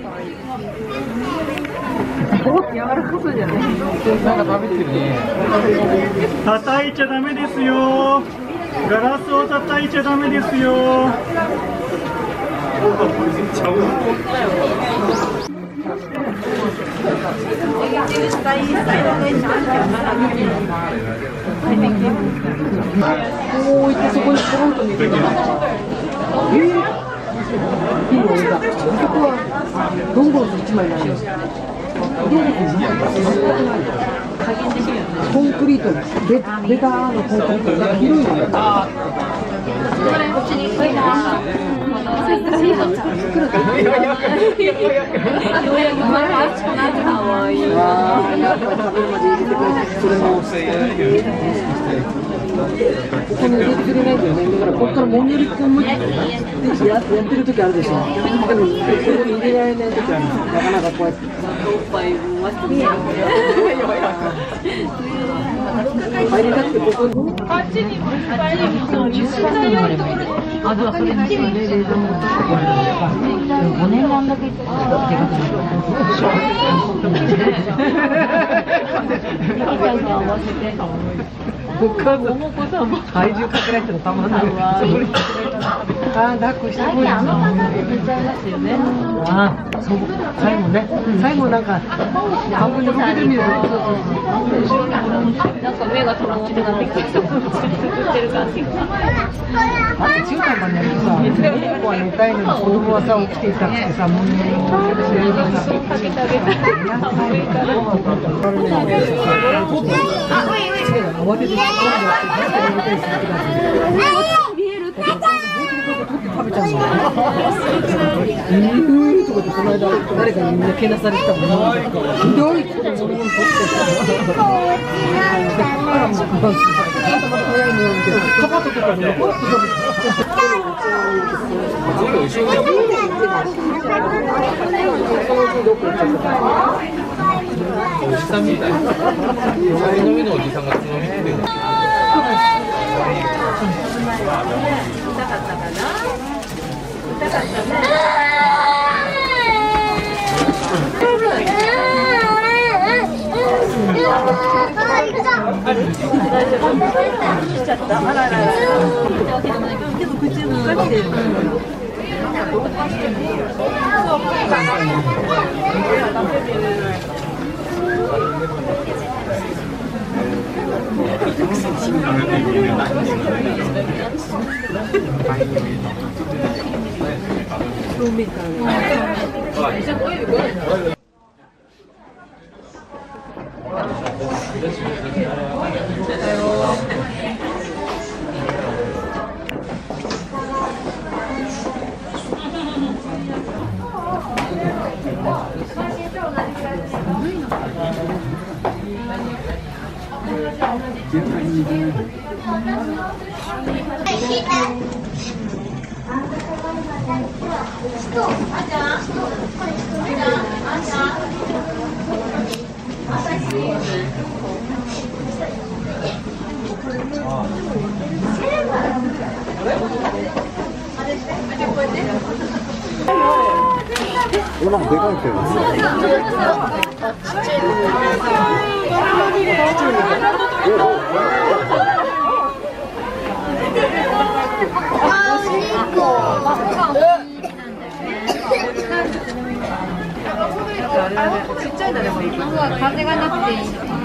柔らかそうじゃない。 なんか食べてるね。 叩いちゃダメですよ。ガラスを叩いちゃダメですよ。 こういってそこにポロンと寝てる。いいのいいか。そこはドンゴロス1枚なんです。コンクリートベターのコンクリートが広いのよ。ここに入れてくれないんだよね。だからここからもんより込むってやってる時あるでしょ。でもここに入れられない時ある。なかなかこうやって。入りたくてここに。あっちにもあ、ではこれにしてね、冷蔵庫。5年間だけでかくなって。お母さんも体重かけられてもたまんない。ああ、抱っこしてこい。ああ、そう、最後ね、最後なんか半分でかけてみる。なんか目がとろってなってきてる感じが。あと中華までやるとさ、子は寝たいのに子供はさ起きていたくてさ、もうかけてあげたい。慌てて食べちゃうの。とかってこの間誰かにみんなけなされてたもん。ひどいことを取ってた。からもまた早いのよみたいな。カバとかも残って食べておじさんみたい。酒飲みのおじさんがつまみ食べる。痛かったかな。痛かったね。 表面からね。 これなんかでかいけど。 ちっちゃいのでもいい。風がなくていい。